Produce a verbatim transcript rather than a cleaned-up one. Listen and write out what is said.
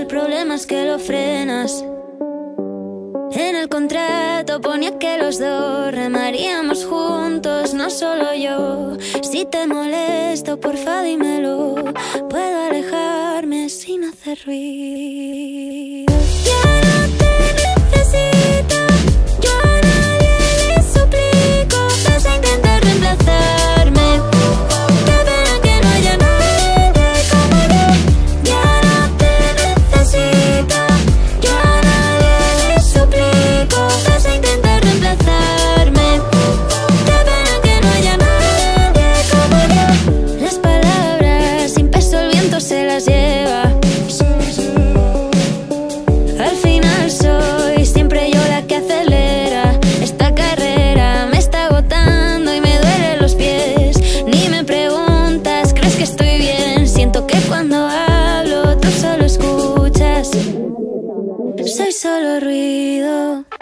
el problema es que lo frenas. En el contrato ponía que los dos remaríamos juntos, no solo yo. Si te molesto, porfa dímelo. Puedo alejarme sin hacer ruido. Ya no te necesito, yo a nadie le suplico. Vas a intentar reemplazarme, qué pena que no haya nadie como yo. Ya no te necesito, yo a nadie le suplico. Vas a intentar reemplazarme, qué pena que no haya nadie como yo. Las palabras sin peso el viento se las lleva. Al final soy siempre yo la que acelera. Esta carrera me está agotando y me duelen los pies. Ni me preguntas, crees que estoy bien. Siento que cuando hablo tú solo escuchas. Soy solo ruido.